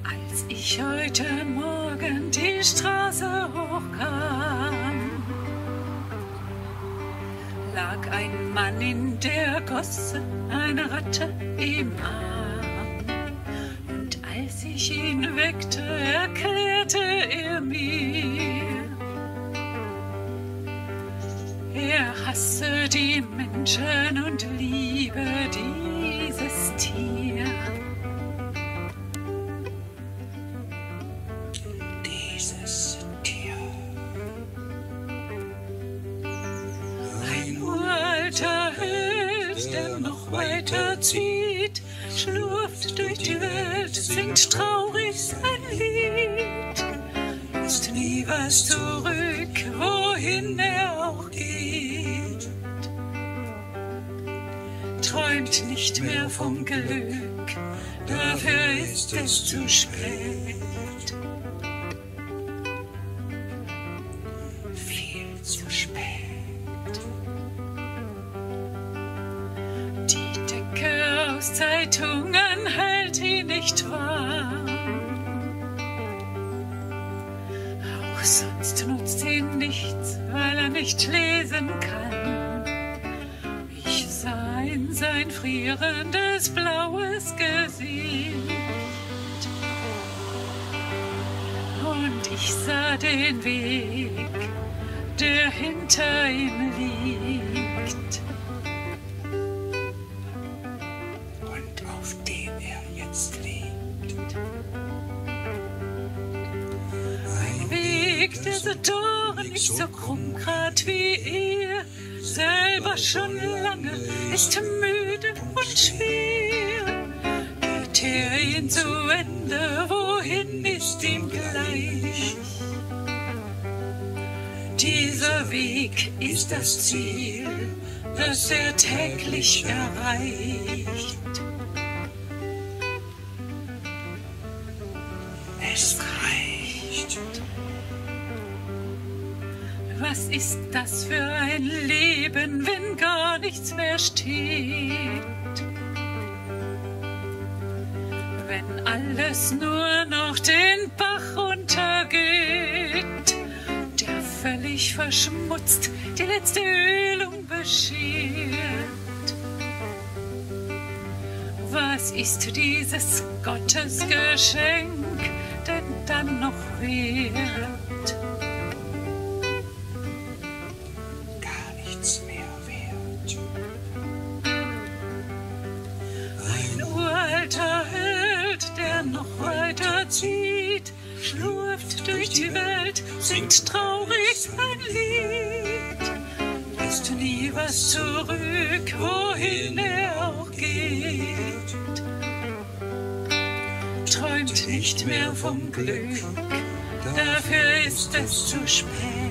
Als ich heute Morgen die Straße hochkam, lag ein Mann in der Gosse, eine Ratte im Arm. Und als ich ihn weckte, erklärte er mir, er hasse die Menschen und liebe dieses Tier. Dieses Tier. Ein uralter Held, der noch weiter zieht, schlurft durch die Welt, singt traurig sein Lied. Lässt nie was zurück, wohin er auch geht. Träumt nicht mehr vom Glück, dafür ist es zu spät. Viel zu spät. Die Decke aus Zeitungen hält ihn nicht warm. Auch sonst nutzt ihn nichts, weil er nicht lesen kann. Ich sah in sein frierendes blaues Gesicht und ich sah den Weg, der hinter ihm liegt. Und auf dem er jetzt liegt. Ein Weg, der so dornig, so krumm, grad wie er selber schon lange, ist müde und schwer. Geht er ihn zu Ende, wohin ist ihm gleich? Dieser Weg ist das Ziel, das er täglich erreicht. Es reicht. Was ist das für ein Leben, wenn gar nichts mehr steht? Wenn alles nur noch den Bach runtergeht, der völlig verschmutzt die letzte Ölung beschert. Was ist dieses Gottesgeschenk denn dann noch wert? Gar nichts mehr wert. Ein uralter Held, der noch weiter zieht, schlurft durch die Welt, singt traurig sein Lied, lässt nie was zurück, wohin er auch geht. Träumt nicht mehr vom Glück, dafür ist es zu spät.